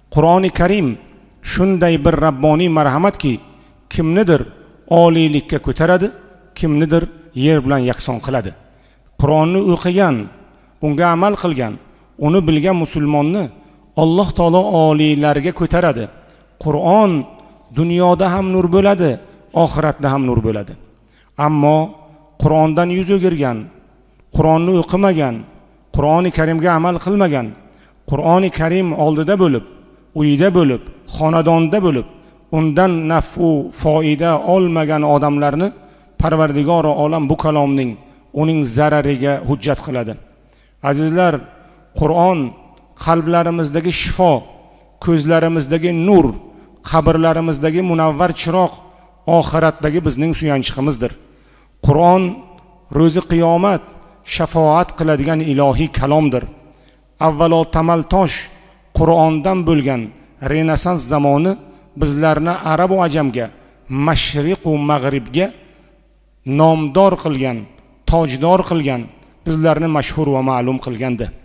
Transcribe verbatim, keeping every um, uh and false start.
Qur'oni Karim shunday bir rabboniy marhamatki, kimnidir oliylikka ko'taradi, kimnidir yer bilan yakson qiladi. Qur'onni o'qigan, unga amal qilgan, uni bilgan musulmonni Alloh taolo oliylarga ko'taradi. Qur'on dunyoda ham nur bo'ladi, oxiratda ham nur bo'ladi. Ammo Qur'ondan yuz o'girgan, Qur'onni o'qimagan, Qur'oni Karimga amal qilmagan, Qur'oni Karim oldida bo'lib, uyida bo'lib, xonadonda bo'lib, undan nafu foyda olmagan odamlarni Parvardigori olam bu kalomning uning zarariga hujjat qiladi. Azizlar, Qur'on qalblarimizdagi shifo, ko'zlarimizdagi nur, qabrlarimizdagi munavvar chiroq, oxiratdagi bizning suyanchiqimizdir. Qur'on ro'zi qiyomat shafoat qiladigan ilohiy kalomdir. Avvalo tamal tosh Qur'ondan bo'lgan Renessans zamoni bizlarni arab va ajamga, mashriq va mag'ribga nomdor qilgan, tojdor qilgan, bizlarni mashhur va ma'lum qilgandi.